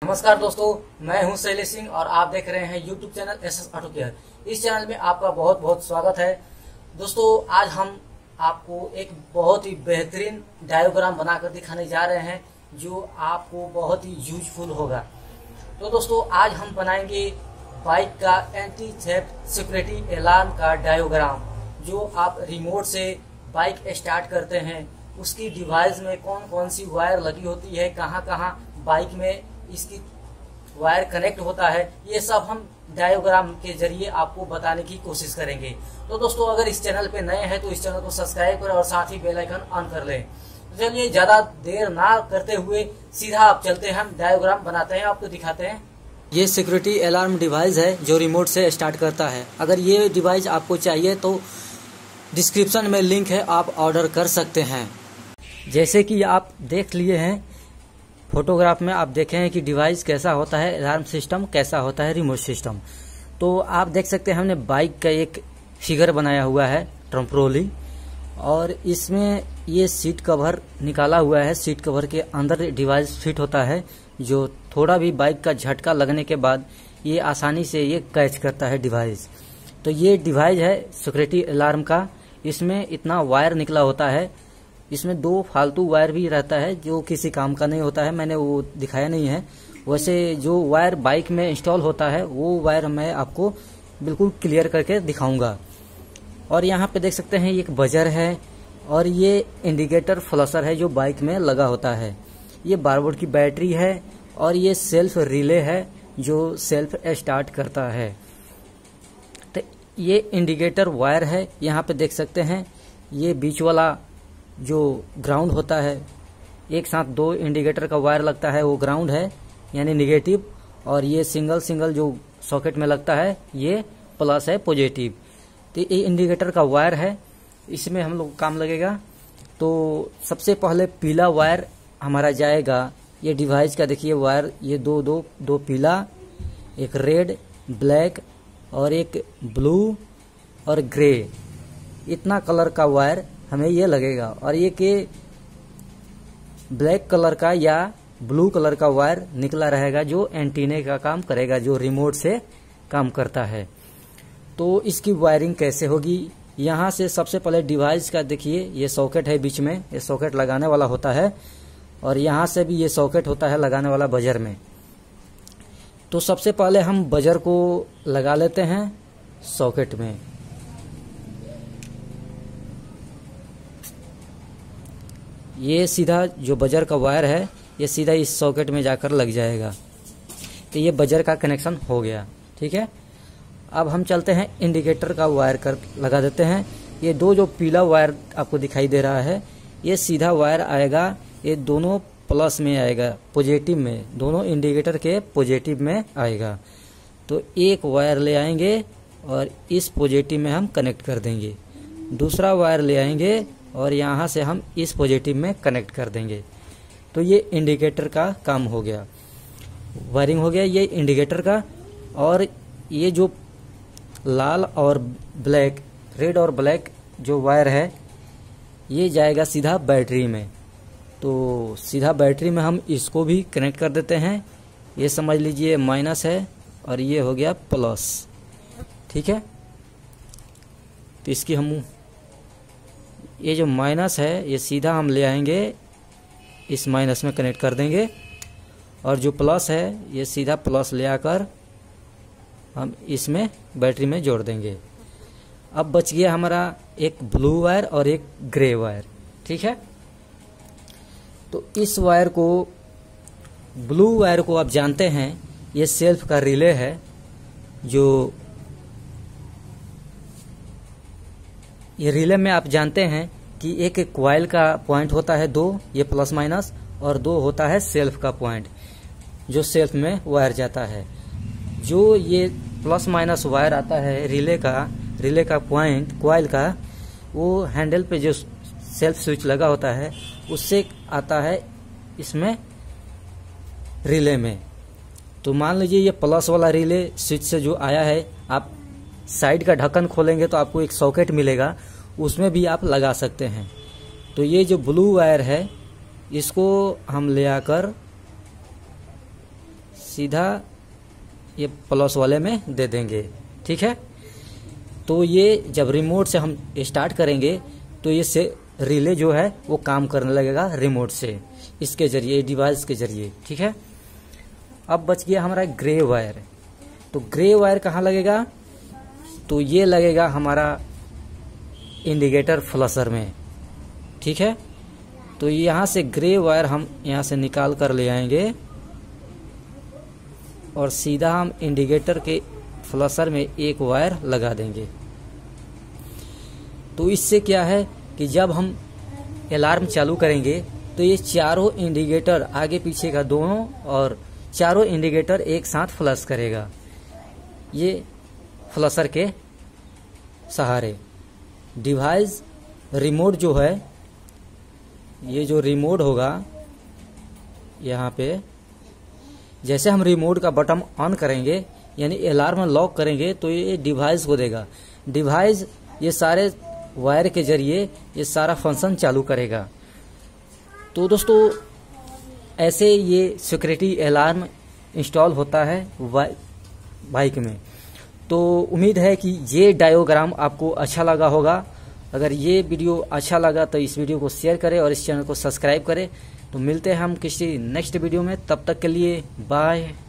नमस्कार दोस्तों, मैं हूं शैलेश सिंह और आप देख रहे हैं YouTube channel SS auto care. इस चैनल में आपका बहुत बहुत स्वागत है। दोस्तों, आज हम आपको एक बहुत ही बेहतरीन डायग्राम बनाकर दिखाने जा रहे हैं जो आपको बहुत ही यूजफुल होगा। तो दोस्तों, आज हम बनाएंगे बाइक का एंटी थेफ्ट सिक्योरिटी अलार्म का डायग्राम। जो आप रिमोट से बाइक स्टार्ट करते हैं, उसकी डिवाइस में कौन कौन सी वायर लगी होती है, कहाँ कहाँ बाइक में इसकी वायर कनेक्ट होता है, ये सब हम डायग्राम के जरिए आपको बताने की कोशिश करेंगे। तो दोस्तों, अगर इस चैनल पे नए हैं तो इस चैनल को सब्सक्राइब करें और साथ ही बेल आइकन ऑन कर लें। तो चलिए, ज्यादा देर ना करते हुए सीधा आप चलते हैं, हम डायग्राम बनाते हैं, आपको दिखाते हैं। ये सिक्योरिटी अलार्म डिवाइस है जो रिमोट से स्टार्ट करता है। अगर ये डिवाइस आपको चाहिए तो डिस्क्रिप्शन में लिंक है, आप ऑर्डर कर सकते हैं। जैसे कि आप देख लिए हैं फोटोग्राफ में, आप देखे हैं कि डिवाइस कैसा होता है, अलार्म सिस्टम कैसा होता है, रिमोट सिस्टम। तो आप देख सकते हैं हमने बाइक का एक फिगर बनाया हुआ है टेम्पोरली, और इसमें ये सीट कवर निकाला हुआ है। सीट कवर के अंदर डिवाइस फिट होता है, जो थोड़ा भी बाइक का झटका लगने के बाद ये आसानी से ये कैच करता है डिवाइस। तो ये डिवाइस है सिक्योरिटी अलार्म का। इसमें इतना वायर निकला होता है, इसमें 2 फालतू वायर भी रहता है जो किसी काम का नहीं होता है, मैंने वो दिखाया नहीं है। वैसे जो वायर बाइक में इंस्टॉल होता है वो वायर मैं आपको बिल्कुल क्लियर करके दिखाऊंगा। और यहाँ पे देख सकते हैं एक बजर है और ये इंडिकेटर फ्लशर है जो बाइक में लगा होता है। ये 12 वोल्ट की बैटरी है और ये सेल्फ रिले है जो सेल्फ स्टार्ट करता है। तो ये इंडिकेटर वायर है, यहाँ पे देख सकते हैं। ये बीच वाला जो ग्राउंड होता है, एक साथ 2 इंडिकेटर का वायर लगता है, वो ग्राउंड है यानी निगेटिव, और ये सिंगल जो सॉकेट में लगता है ये प्लस है, पॉजिटिव। तो ये इंडिकेटर का वायर है, इसमें हम लोग काम लगेगा। तो सबसे पहले पीला वायर हमारा जाएगा ये डिवाइस का। देखिए वायर, ये दो पीला, एक रेड, ब्लैक और एक ब्लू और ग्रे, इतना कलर का वायर हमें ये लगेगा। और ये के ब्लैक कलर का या ब्लू कलर का वायर निकला रहेगा जो एंटीने का काम करेगा, जो रिमोट से काम करता है। तो इसकी वायरिंग कैसे होगी, यहाँ से सबसे पहले डिवाइस का देखिए ये सॉकेट है बीच में, ये सॉकेट लगाने वाला होता है, और यहाँ से भी ये सॉकेट होता है लगाने वाला बजर में। तो सबसे पहले हम बजर को लगा लेते हैं सॉकेट में। ये सीधा जो बजर का वायर है ये सीधा इस सॉकेट में जाकर लग जाएगा। तो ये बजर का कनेक्शन हो गया, ठीक है। अब हम चलते हैं इंडिकेटर का वायर कर लगा देते हैं। ये 2 जो पीला वायर आपको दिखाई दे रहा है, ये सीधा वायर आएगा, ये दोनों प्लस में आएगा, पॉजिटिव में, दोनों इंडिकेटर के पॉजिटिव में आएगा। तो एक वायर ले आएंगे और इस पॉजिटिव में हम कनेक्ट कर देंगे, दूसरा वायर ले आएंगे और यहाँ से हम इस पॉजिटिव में कनेक्ट कर देंगे। तो ये इंडिकेटर का काम हो गया, वायरिंग हो गया ये इंडिकेटर का। और ये जो लाल और ब्लैक, रेड और ब्लैक जो वायर है ये जाएगा सीधा बैटरी में। तो सीधा बैटरी में हम इसको भी कनेक्ट कर देते हैं। ये समझ लीजिए माइनस है और ये हो गया प्लस, ठीक है। तो इसकी हम ये जो माइनस है ये सीधा हम ले आएंगे, इस माइनस में कनेक्ट कर देंगे, और जो प्लस है ये सीधा प्लस ले आकर हम इसमें बैटरी में जोड़ देंगे। अब बच गया हमारा एक ब्लू वायर और एक ग्रे वायर, ठीक है। तो इस वायर को, ब्लू वायर को आप जानते हैं ये सेल्फ का रिले है, जो ये रिले में आप जानते हैं कि एक कॉइल का पॉइंट होता है 2, ये प्लस माइनस, और 2 होता है सेल्फ का पॉइंट, जो सेल्फ में वायर जाता है। जो ये प्लस माइनस वायर आता है रिले का पॉइंट कॉइल का, वो हैंडल पे जो सेल्फ स्विच लगा होता है उससे आता है इसमें रिले में। तो मान लीजिए ये प्लस वाला रिले स्विच से जो आया है, आप साइड का ढक्कन खोलेंगे तो आपको एक सॉकेट मिलेगा, उसमें भी आप लगा सकते हैं। तो ये जो ब्लू वायर है इसको हम ले आकर सीधा ये प्लस वाले में दे देंगे। ठीक है, तो ये जब रिमोट से हम स्टार्ट करेंगे तो ये से रिले जो है वो काम करने लगेगा रिमोट से, इसके जरिए, डिवाइस के जरिए। ठीक है, अब बच गया हमारा ग्रे वायर। तो ग्रे वायर कहाँ लगेगा? तो ये लगेगा हमारा इंडिकेटर फ्लशर में। ठीक है, तो यहाँ से ग्रे वायर हम यहाँ से निकाल कर ले आएंगे और सीधा हम इंडिकेटर के फ्लशर में एक वायर लगा देंगे। तो इससे क्या है कि जब हम अलार्म चालू करेंगे तो ये चारों इंडिकेटर, आगे पीछे का दोनों और चारों इंडिकेटर एक साथ फ्लश करेगा, ये फ्लशर के सहारे। डिवाइस रिमोट जो है, ये जो रिमोट होगा यहाँ पे, जैसे हम रिमोट का बटन ऑन करेंगे यानी अलार्म लॉक करेंगे तो ये डिवाइस को देगा। डिवाइस ये सारे वायर के जरिए ये सारा फंक्शन चालू करेगा। तो दोस्तों ऐसे ये सिक्योरिटी अलार्म इंस्टॉल होता है बाइक में। तो उम्मीद है कि ये डायोग्राम आपको अच्छा लगा होगा। अगर ये वीडियो अच्छा लगा तो इस वीडियो को शेयर करें और इस चैनल को सब्सक्राइब करें। तो मिलते हैं हम किसी नेक्स्ट वीडियो में, तब तक के लिए बाय।